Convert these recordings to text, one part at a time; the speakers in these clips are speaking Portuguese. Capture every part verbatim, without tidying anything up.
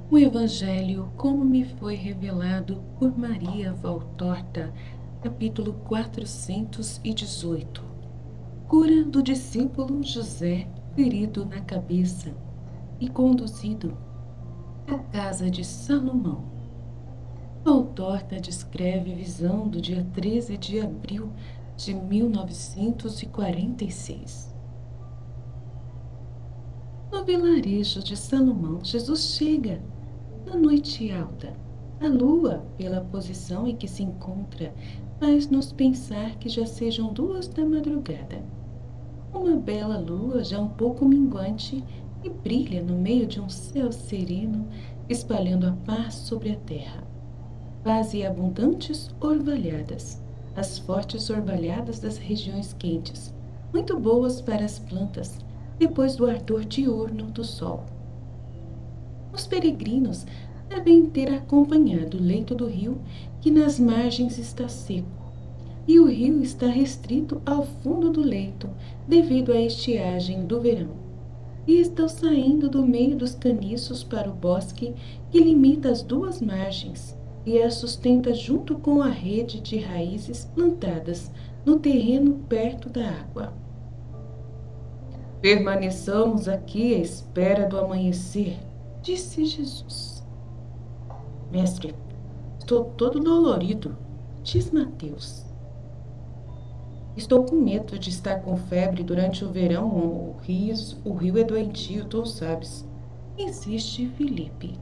O Evangelho, como me foi revelado por Maria Valtorta, capítulo quatrocentos e dezoito. Cura do discípulo José, ferido na cabeça e conduzido à casa de Salomão. Valtorta descreve visão do dia treze de abril de mil novecentos e quarenta e seis. No vilarejo de Salomão, Jesus chega na noite alta. A lua, pela posição em que se encontra, faz-nos pensar que já sejam duas da madrugada. Uma bela lua, já um pouco minguante, e brilha no meio de um céu sereno, espalhando a paz sobre a terra. Paz e abundantes orvalhadas, as fortes orvalhadas das regiões quentes, muito boas para as plantas, depois do ardor diurno do sol. Os peregrinos devem ter acompanhado o leito do rio, que nas margens está seco, e o rio está restrito ao fundo do leito, devido à estiagem do verão. E estão saindo do meio dos caniços para o bosque que limita as duas margens e a sustenta junto com a rede de raízes plantadas no terreno perto da água. Permaneçamos aqui à espera do amanhecer, disse Jesus. Mestre, estou todo dolorido, diz Mateus. Estou com medo de estar com febre durante o verão. O rio, o rio é doentio, tu sabes. Insiste Filipe.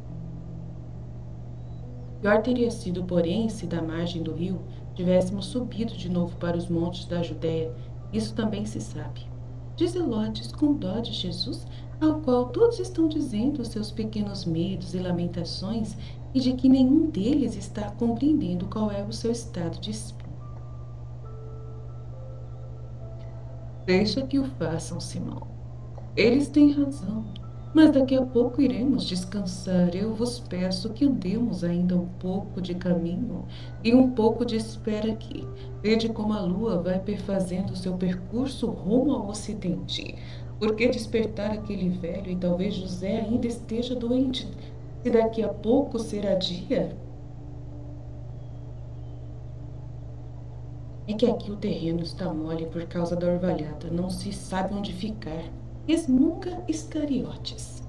Pior teria sido, porém, se da margem do rio tivéssemos subido de novo para os montes da Judéia. Isso também se sabe. Diz Helodes com dó de Jesus, ao qual todos estão dizendo os seus pequenos medos e lamentações, e de que nenhum deles está compreendendo qual é o seu estado de espírito. Deixa que o façam, Simão. Eles têm razão, mas daqui a pouco iremos descansar. Eu vos peço que andemos ainda um pouco de caminho e um pouco de espera aqui. Vede como a lua vai perfazendo seu percurso rumo ao ocidente. Por que despertar aquele velho e talvez José ainda esteja doente? Se daqui a pouco será dia? É que aqui o terreno está mole por causa da orvalhada. Não se sabe onde ficar. Resmunga Iscariotes.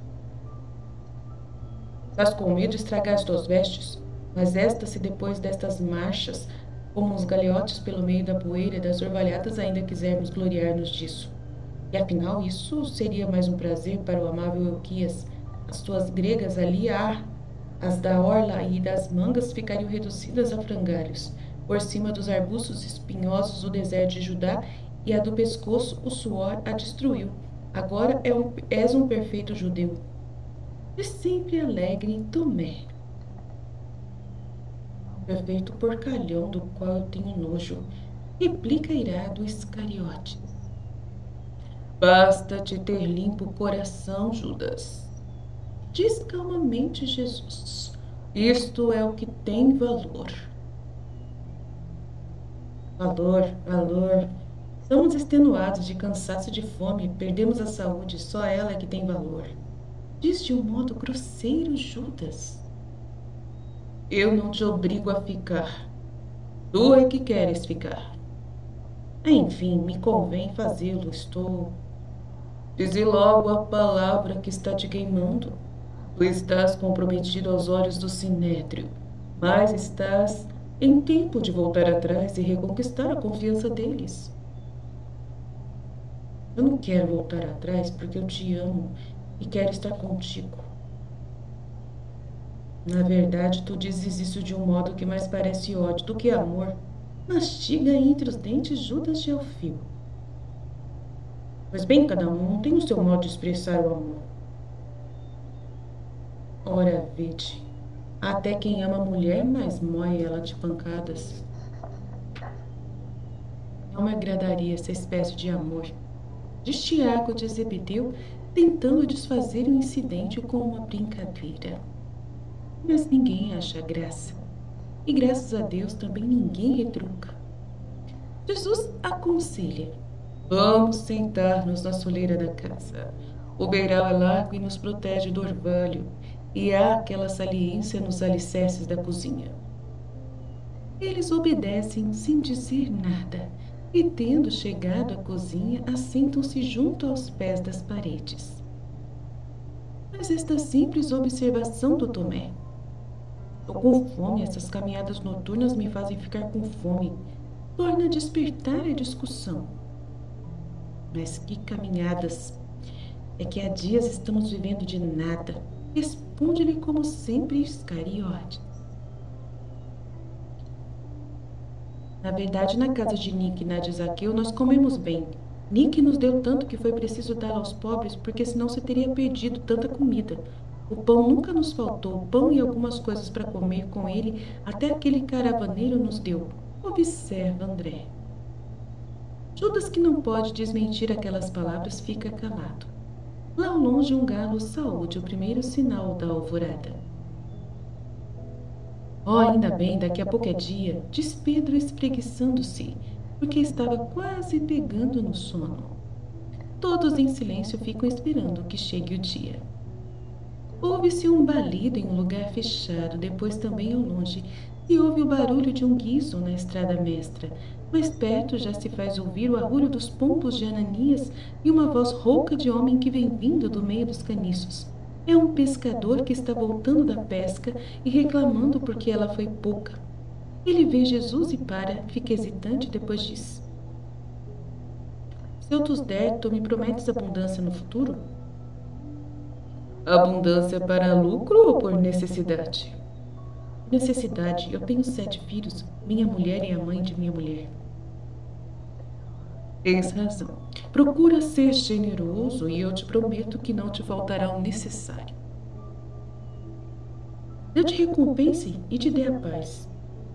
Estás com medo de estragar as tuas vestes? Mas esta, se depois destas marchas, como os galeotes pelo meio da poeira e das orvalhadas, ainda quisermos gloriar-nos disso. E afinal, isso seria mais um prazer para o amável Euquias. As tuas gregas ali, ah, as da orla e das mangas ficariam reduzidas a frangalhos. Por cima dos arbustos espinhosos do deserto de Judá, e a do pescoço o suor a destruiu. Agora é um, és um perfeito judeu. E sempre alegre Tomé. Perfeito porcalhão do qual eu tenho nojo, replica irado Iscariotes. Basta-te ter limpo o coração, Judas. Diz calmamente Jesus. Isto é o que tem valor. Valor, valor. Estamos extenuados de cansaço e de fome, perdemos a saúde, só ela é que tem valor. Diz de um modo grosseiro Judas. Eu não te obrigo a ficar. Tu é que queres ficar. Enfim, me convém fazê-lo, estou... Dize logo a palavra que está te queimando. Tu estás comprometido aos olhos do Sinédrio, mas estás em tempo de voltar atrás e reconquistar a confiança deles. Eu não quero voltar atrás porque eu te amo e quero estar contigo. Na verdade, tu dizes isso de um modo que mais parece ódio do que amor. Mastiga entre os dentes Judas de Alfio. Pois bem, cada um tem o seu modo de expressar o amor. Ora, vede, até quem ama a mulher, mas moe ela de pancadas. Não me agradaria essa espécie de amor. Diz Tiago de Zebedeu, tentando desfazer o incidente com uma brincadeira. Mas ninguém acha graça. E graças a Deus também ninguém retruca. Jesus aconselha. Vamos sentar-nos na soleira da casa. O beiral é largo e nos protege do orvalho. e há aquela saliência nos alicerces da cozinha. Eles obedecem sem dizer nada, e tendo chegado à cozinha, assentam-se junto aos pés das paredes. Mas esta simples observação do Tomé. Estou com fome, essas caminhadas noturnas me fazem ficar com fome. Torna a despertar a discussão. Mas que caminhadas! É que há dias estamos vivendo de nada. Responde-lhe como sempre Iscariotes. Na verdade, na casa de Nick e na de Zaqueu, nós comemos bem. Nick nos deu tanto que foi preciso dar aos pobres, porque senão se teria perdido tanta comida. O pão nunca nos faltou, pão e algumas coisas para comer com ele, até aquele caravaneiro nos deu. Observa, André. Judas, que não pode desmentir aquelas palavras, fica calado. Lá ao longe um galo saúde, o primeiro sinal da alvorada. Oh, ainda bem, daqui a pouco é dia, diz Pedro espreguiçando-se, porque estava quase pegando no sono. Todos em silêncio ficam esperando que chegue o dia. Ouve-se um balido em um lugar fechado, depois também ao longe, e ouve o barulho de um guiso na estrada mestra. Mais perto já se faz ouvir o arrulho dos pompos de Ananias e uma voz rouca de homem que vem vindo do meio dos caniços. É um pescador que está voltando da pesca e reclamando porque ela foi pouca. Ele vê Jesus e para, fica hesitante e depois diz: Se eu tos der, tu me prometes abundância no futuro? Abundância para lucro ou por necessidade? Necessidade. Eu tenho sete filhos. Minha mulher é a mãe de minha mulher. Tens razão. Procura ser generoso e eu te prometo que não te faltará o necessário. Eu te recompense e te dê a paz.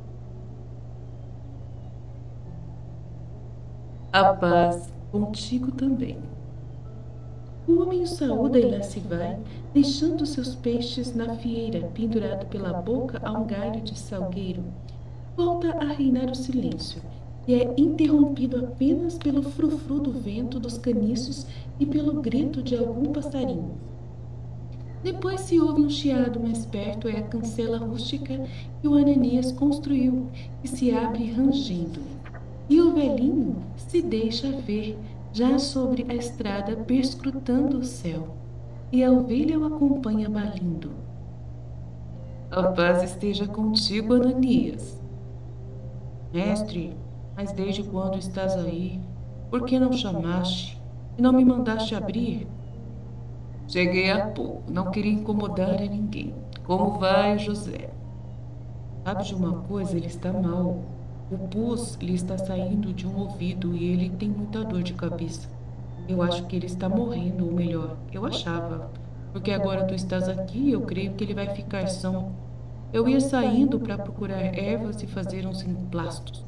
A paz contigo também. O homem o saúda e lá se vai, deixando seus peixes na fieira, pendurado pela boca a um galho de salgueiro. Volta a reinar o silêncio, e é interrompido apenas pelo frufru do vento dos caniços e pelo grito de algum passarinho. Depois se ouve um chiado mais perto, é a cancela rústica que o Ananias construiu, que se abre rangendo. E o velhinho se deixa ver, já sobre a estrada, perscrutando o céu, e a ovelha o acompanha balindo. A paz esteja contigo, Ananias. Mestre, mas desde quando estás aí? Por que não chamaste e não me mandaste abrir? Cheguei há pouco, não queria incomodar a ninguém. Como vai, José? Sabe de uma coisa? Ele está mal. O pus lhe está saindo de um ouvido e ele tem muita dor de cabeça. Eu acho que ele está morrendo, ou melhor, eu achava. Porque agora tu estás aqui, eu creio que ele vai ficar são. Eu ia saindo para procurar ervas e fazer uns emplastos.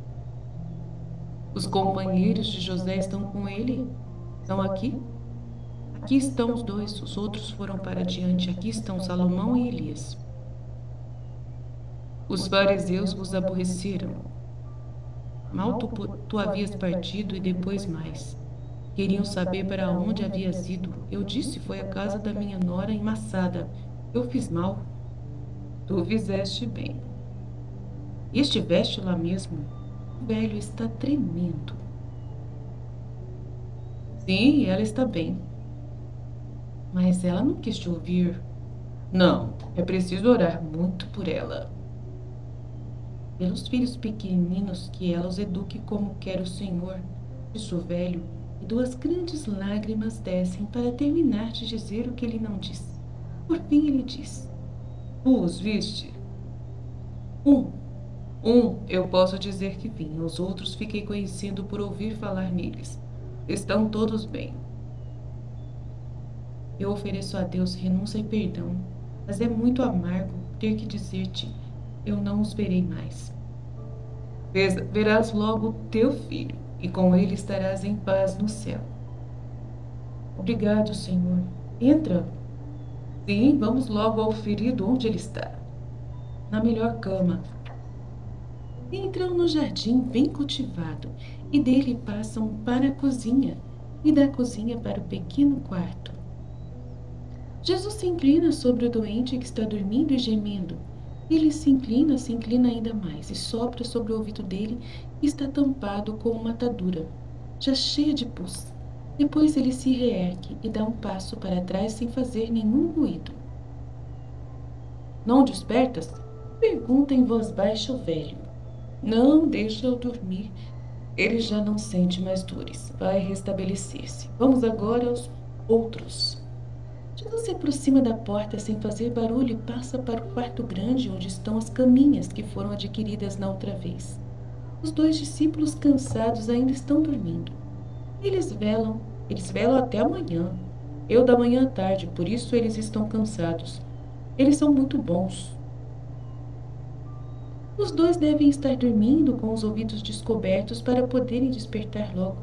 Os companheiros de José estão com ele? Estão aqui? Aqui estão os dois, os outros foram para diante. Aqui estão Salomão e Elias. Os fariseus vos aborreceram. Mal tu, tu havias partido e depois mais. Queriam saber para onde havias ido. Eu disse, foi a casa da minha nora emmaçada. Eu fiz mal. Tu fizeste bem. E estiveste lá mesmo? O velho está tremendo. Sim, ela está bem. Mas ela não quis te ouvir. Não, é preciso orar muito por ela. Pelos filhos pequeninos, que ela os eduque como quer o Senhor, disse o velho, e duas grandes lágrimas descem para terminar de dizer o que ele não disse. Por fim ele diz: Tu os viste? Um. Um, eu posso dizer que vi. Os outros fiquei conhecendo por ouvir falar neles. Estão todos bem. Eu ofereço a Deus renúncia e perdão, mas é muito amargo ter que dizer-te: eu não os verei mais. Verás logo teu filho, e com ele estarás em paz no céu. Obrigado, Senhor. Entra. Sim, vamos logo ao ferido onde ele está. Na melhor cama. Entram no jardim bem cultivado, e dele passam para a cozinha, e da cozinha para o pequeno quarto. Jesus se inclina sobre o doente que está dormindo e gemendo. Ele se inclina, se inclina ainda mais e sopra sobre o ouvido dele, que está tampado com uma atadura, já cheia de pus. Depois ele se reergue e dá um passo para trás sem fazer nenhum ruído. Não despertas? Pergunta em voz baixa o velho. Não, deixa-o dormir. Ele já não sente mais dores. Vai restabelecer-se. Vamos agora aos outros. Jesus se aproxima da porta sem fazer barulho e passa para o quarto grande onde estão as caminhas que foram adquiridas na outra vez. Os dois discípulos cansados ainda estão dormindo. Eles velam, eles velam até amanhã. Eu da manhã à tarde, por isso eles estão cansados. Eles são muito bons. Os dois devem estar dormindo com os ouvidos descobertos para poderem despertar logo.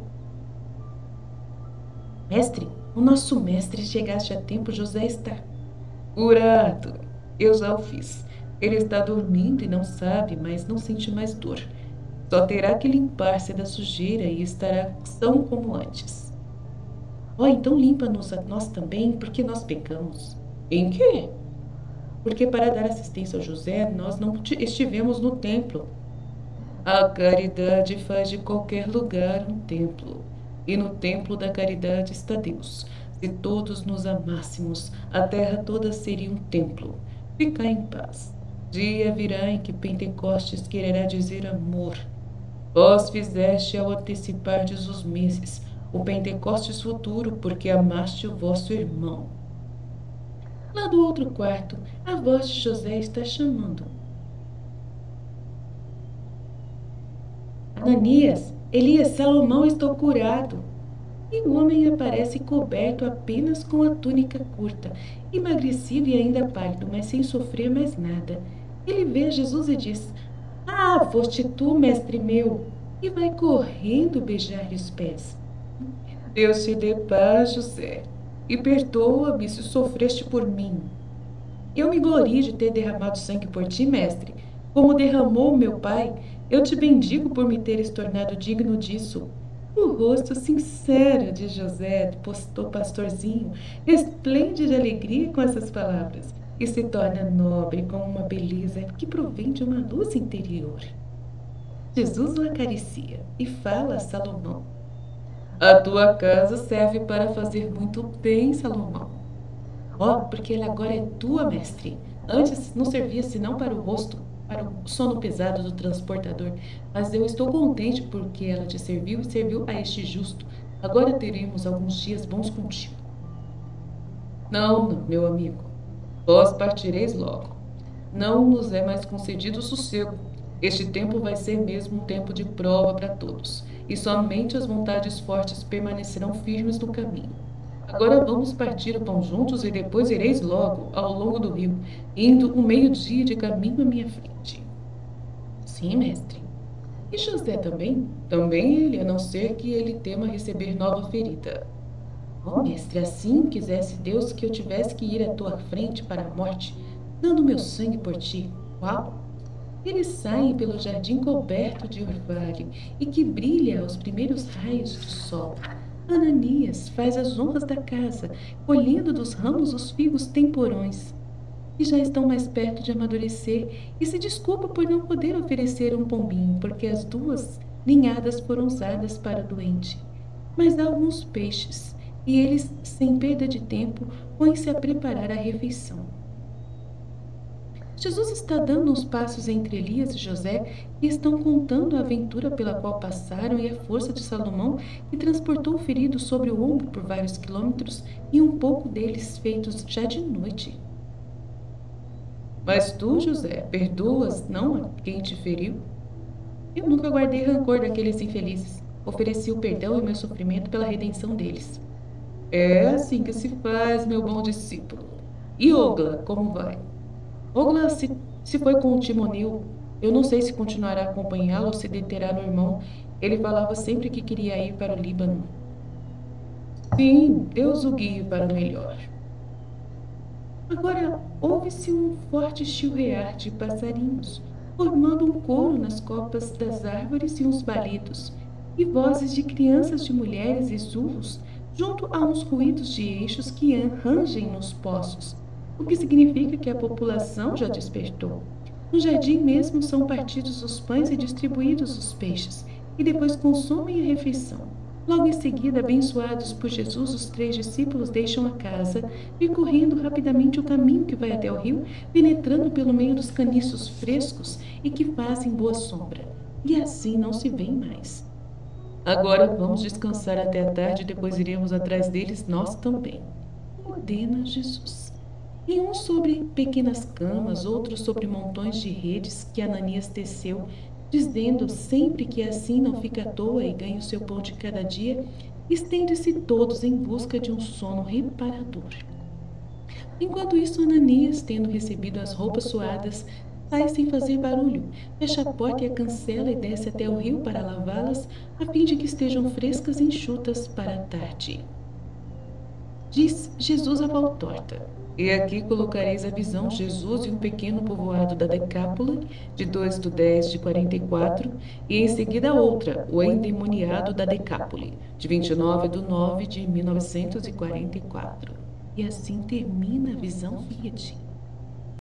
Mestre, o nosso mestre chegaste a tempo, José está curado. Eu já o fiz. Ele está dormindo e não sabe, mas não sente mais dor. Só terá que limpar-se da sujeira e estará são como antes. Oh, então limpa-nos a nós também, porque nós pecamos. Em quê? Porque para dar assistência ao José, nós não estivemos no templo. A caridade faz de qualquer lugar um templo. E no templo da caridade está Deus. Se todos nos amássemos, a terra toda seria um templo. Ficai em paz. Dia virá em que Pentecostes quererá dizer amor. Vós fizeste ao antecipardes os meses, o Pentecostes futuro, porque amaste o vosso irmão. Lá do outro quarto, a voz de José está chamando. Ananias, Elias, Salomão, estou curado. E o homem aparece coberto apenas com a túnica curta, emagrecido e ainda pálido, mas sem sofrer mais nada. Ele vê Jesus e diz: Ah, foste tu, mestre meu! E vai correndo beijar-lhe os pés. Deus te dê paz, José, e perdoa-me se sofreste por mim. Eu me glorio de ter derramado sangue por ti, mestre, como derramou meu pai. Eu te bendigo por me teres tornado digno disso. O rosto sincero de José, do pastorzinho, resplende de alegria com essas palavras e se torna nobre com uma beleza que provém de uma luz interior. Jesus o acaricia e fala a Salomão: A tua casa serve para fazer muito bem, Salomão. Ó, oh, porque ela agora é tua, mestre. Antes não servia senão para o rosto, para o sono pesado do transportador, mas eu estou contente porque ela te serviu e serviu a este justo. Agora teremos alguns dias bons contigo. Não, não, meu amigo. Vós partireis logo. Não nos é mais concedido sossego. Este tempo vai ser mesmo um tempo de prova para todos, e somente as vontades fortes permanecerão firmes no caminho. Agora vamos partir o pão juntos e depois ireis logo ao longo do rio, indo um meio-dia de caminho à minha frente. Sim, mestre. E José também? Também ele, a não ser que ele tema receber nova ferida. Oh, mestre, assim quisesse Deus que eu tivesse que ir à tua frente para a morte, dando meu sangue por ti. Uau! Eles saem pelo jardim coberto de orvalho e que brilha aos primeiros raios do sol. Ananias faz as honras da casa, colhendo dos ramos os figos temporões, que já estão mais perto de amadurecer, e se desculpa por não poder oferecer um pombinho, porque as duas ninhadas foram usadas para o doente. Mas há alguns peixes, e eles, sem perda de tempo, põem-se a preparar a refeição. Jesus está dando uns passos entre Elias e José, que estão contando a aventura pela qual passaram e a força de Salomão, que transportou o ferido sobre o ombro por vários quilômetros, e um pouco deles feitos já de noite. Mas tu, José, perdoas não a quem te feriu? Eu nunca guardei rancor daqueles infelizes. Ofereci o perdão e meu sofrimento pela redenção deles. É assim que se faz, meu bom discípulo. E Ogla, como vai? Ogla se, se foi com o timonil. Eu não sei se continuará a acompanhá-lo ou se deterá no irmão. Ele falava sempre que queria ir para o Líbano. Sim, Deus o guie para o melhor. Agora ouve-se um forte chilrear de passarinhos, formando um coro nas copas das árvores e uns balidos, e vozes de crianças, de mulheres e surros junto a uns ruídos de eixos que rangem nos poços, o que significa que a população já despertou. No jardim mesmo são partidos os pães e distribuídos os peixes, e depois consomem a refeição. Logo em seguida, abençoados por Jesus, os três discípulos deixam a casa, percorrendo rapidamente o caminho que vai até o rio, penetrando pelo meio dos caniços frescos e que fazem boa sombra. E assim não se vêem mais. Agora vamos descansar até a tarde e depois iremos atrás deles nós também, ordena Jesus. E uns sobre pequenas camas, outros sobre montões de redes que Ananias teceu, dizendo sempre que assim não fica à toa e ganha o seu pão de cada dia, estende-se todos em busca de um sono reparador. Enquanto isso, Ananias, tendo recebido as roupas suadas, sai sem fazer barulho, fecha a porta e a cancela e desce até o rio para lavá-las, a fim de que estejam frescas e enxutas para a tarde. Diz Jesus à Valtorta: E aqui colocareis a visão Jesus e um pequeno povoado da Decápole, de dois do dez de quarenta e quatro, e em seguida outra, o endemoniado da Decápole, de vinte e nove do nove de mil novecentos e quarenta e quatro. E assim termina a visão Fiat.